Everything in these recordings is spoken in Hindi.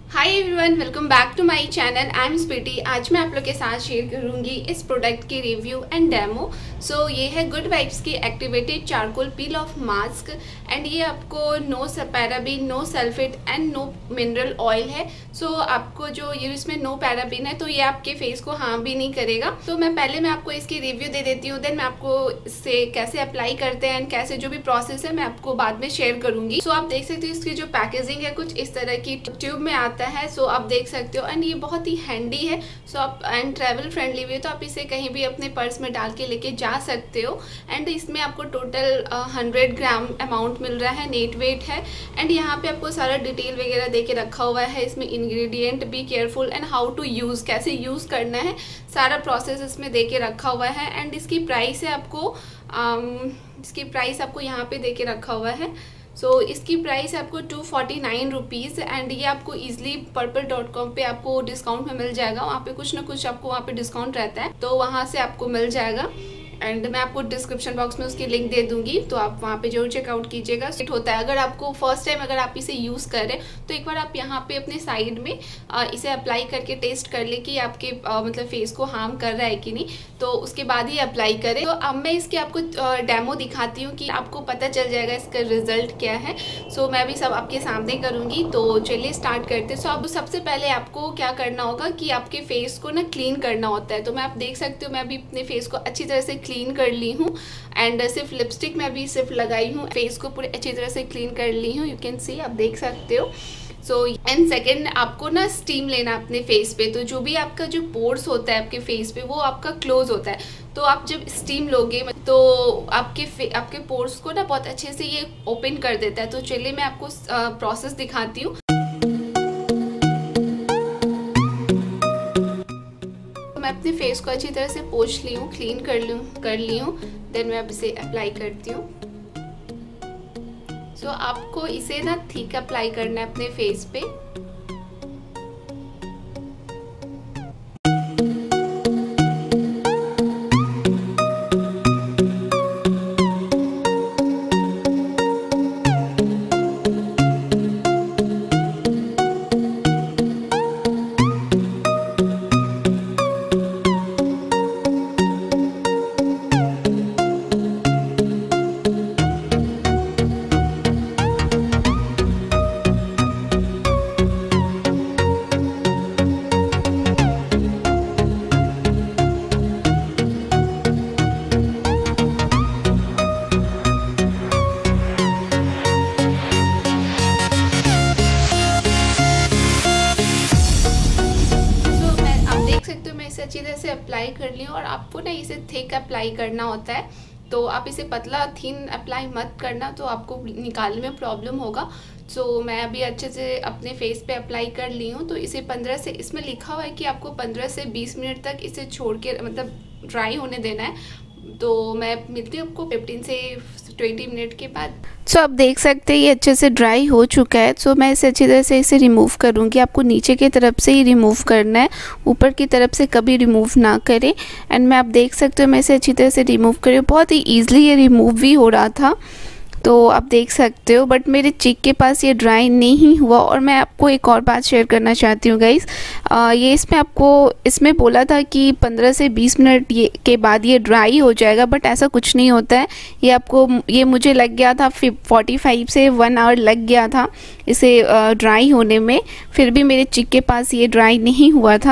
Hi everyone, welcome back to my channel. I am Sweety. आज मैं आप लोग के साथ शेयर करूंगी इस प्रोडक्ट की रिव्यू एंड डेमो। सो ये है गुड वाइब्स की activated charcoal peel off mask and ये आपको no paraben, no sulphate and no mineral oil है। सो आपको जो ये इसमें नो पैराबीन है तो ये आपके फेस को हार्म भी नहीं करेगा। तो मैं आपको इसकी रिव्यू दे देती हूँ, देन मैं आपको इससे कैसे अप्लाई करते हैं एंड कैसे जो भी प्रोसेस है मैं आपको बाद में शेयर करूंगी। सो आप देख सकते हो इसकी जो पैकेजिंग है कुछ इस तरह की ट्यूब में आता है। सो आप देख सकते हो एंड ये बहुत ही हैंडी है। सो आप एंड ट्रैवल फ्रेंडली भी है, तो आप इसे कहीं भी अपने पर्स में डाल के लेके जा सकते हो। एंड इसमें आपको टोटल 100 ग्राम अमाउंट मिल रहा है, नेट वेट है। एंड यहाँ पे आपको सारा डिटेल वगैरह दे के रखा हुआ है। इसमें ingredient, be careful and how to use, कैसे यूज़ करना है, सारा प्रोसेस इसमें दे के रखा हुआ है। एंड इसकी प्राइस है आपको यहाँ पे दे के रखा हुआ है। सो इसकी प्राइस आपको 249 रुपीज़ एंड ये आपको ईजिली purple.com पे आपको डिस्काउंट में मिल जाएगा। वहाँ पे कुछ ना कुछ आपको वहाँ पे डिस्काउंट रहता है, तो वहाँ से आपको मिल जाएगा। एंड मैं आपको डिस्क्रिप्शन बॉक्स में उसकी लिंक दे दूंगी, तो आप वहाँ पे जरूर चेकआउट कीजिएगा। सेट होता है, अगर आपको फर्स्ट टाइम अगर आप इसे यूज़ करें तो एक बार आप यहाँ पे अपने साइड में इसे अप्लाई करके टेस्ट कर ले कि आपके मतलब फेस को हार्म कर रहा है कि नहीं, तो उसके बाद ही अप्लाई करें। तो अब मैं इसकी आपको डेमो दिखाती हूँ कि आपको पता चल जाएगा इसका रिजल्ट क्या है। सो मैं भी सब आपके सामने करूँगी, तो चलिए स्टार्ट करते हैं। सो अब सबसे पहले आपको क्या करना होगा कि आपके फेस को ना क्लीन करना होता है। तो मैं आप देख सकते हो मैं अभी अपने फेस को अच्छी तरह से क्लीन कर ली हूँ एंड सिर्फ लिपस्टिक में भी सिर्फ लगाई हूँ, फेस को पूरे अच्छी तरह से क्लीन कर ली हूँ। यू कैन सी, आप देख सकते हो। सो एंड सेकेंड, आपको ना स्टीम लेना अपने फेस पे। तो जो भी आपका जो पोर्स होता है आपके फेस पे वो आपका क्लोज होता है। तो आप जब स्टीम लोगे तो आपके पोर्स को ना बहुत अच्छे से ये ओपन कर देता है। तो चलिए मैं आपको प्रोसेस दिखाती हूँ। मैं अपने फेस को अच्छी तरह से पोंछ ली हूँ, क्लीन कर ली हूँ। देन मैं अब इसे अप्लाई करती हूँ। सो आपको इसे ना थिक अप्लाई करना है अपने फेस पे। अच्छी तरह से अप्लाई कर ली और आपको ना इसे थिक अप्लाई करना होता है। तो आप इसे पतला थिन अप्लाई मत करना, तो आपको निकालने में प्रॉब्लम होगा। सो मैं अभी अच्छे से अपने फेस पे अप्लाई कर ली हूँ। तो इसे 15 से, इसमें लिखा हुआ है कि आपको 15 से 20 मिनट तक इसे छोड़ के मतलब ड्राई होने देना है। तो मैं मिलती हूँ आपको 15 से 20 मिनट के बाद। सो आप देख सकते हैं ये अच्छे से ड्राई हो चुका है। सो मैं इसे अच्छी तरह से इसे रिमूव करूँगी। आपको नीचे की तरफ से ही रिमूव करना है, ऊपर की तरफ से कभी रिमूव ना करें। एंड मैं आप देख सकते हो मैं इसे अच्छी तरह से रिमूव कर रही हूँ। बहुत ही ईजिली ये रिमूव भी हो रहा था, तो आप देख सकते हो। बट मेरे चीक के पास ये ड्राई नहीं हुआ। और मैं आपको एक और बात शेयर करना चाहती हूँ गाइस, ये इसमें बोला था कि 15 से 20 मिनट के बाद ये ड्राई हो जाएगा, बट ऐसा कुछ नहीं होता है। ये मुझे लग गया था 45 से 1 आवर लग गया था इसे ड्राई होने में, फिर भी मेरे चीक के पास ये ड्राई नहीं हुआ था।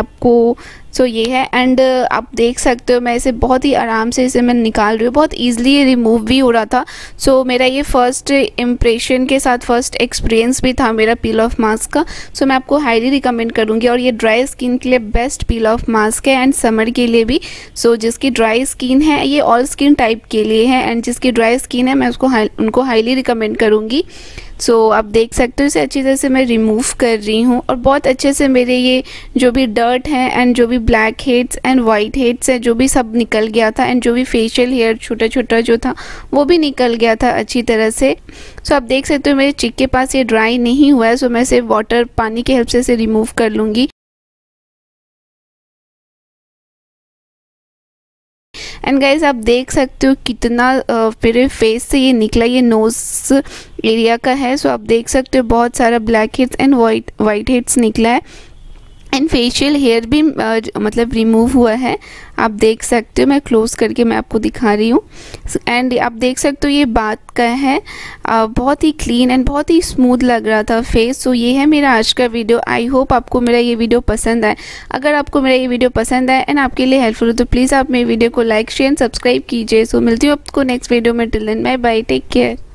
सो ये है। एंड आप देख सकते हो मैं इसे बहुत ही आराम से इसे मैं निकाल रही हूँ, बहुत ईजिली ये रिमूव भी हो रहा था। सो मेरा ये फर्स्ट इम्प्रेशन के साथ फर्स्ट एक्सपीरियंस भी था मेरा पील ऑफ मास्क का। सो मैं आपको हाईली रिकमेंड करूँगी। और ये ड्राई स्किन के लिए बेस्ट पील ऑफ मास्क है एंड समर के लिए भी। सो जिसकी ड्राई स्किन है, ये ऑल स्किन टाइप के लिए है, एंड जिसकी ड्राई स्किन है मैं उनको हाईली रिकमेंड करूँगी। सो आप देख सकते हो इसे अच्छी तरह से मैं रिमूव कर रही हूँ और बहुत अच्छे से मेरे ये जो भी डर्ट है एंड जो भी blackheads and whiteheads है जो भी सब निकल गया था, एंड जो भी फेशियल हेयर छोटा छोटा जो था वो भी निकल गया था अच्छी तरह से। सो आप देख सकते हो मेरे चीक के पास ये ड्राई नहीं हुआ है। सो मैं इसे पानी की हेल्प से इसे रिमूव कर लूँगी। एंड गाइज आप देख सकते हो कितना मेरे फेस से ये निकला, ये नोज़ एरिया का है। सो आप देख सकते हो बहुत सारा blackheads and whiteheads निकला है। एंड फेशियल हेयर भी मतलब रिमूव हुआ है, आप देख सकते हो। मैं क्लोज करके मैं आपको दिखा रही हूँ। एंड आप देख सकते हो ये बात का है, बहुत ही क्लीन एंड बहुत ही स्मूथ लग रहा था फेस। सो ये है मेरा आज का वीडियो। आई होप आपको मेरा ये वीडियो पसंद आए। अगर आपको मेरा ये वीडियो पसंद आए एंड आपके लिए हेल्पफुल हो तो प्लीज़ आप मेरे वीडियो को लाइक शेयर एंड सब्सक्राइब कीजिए। सो मिलती हूँ आपको नेक्स्ट वीडियो में। Till then bye bye, take care.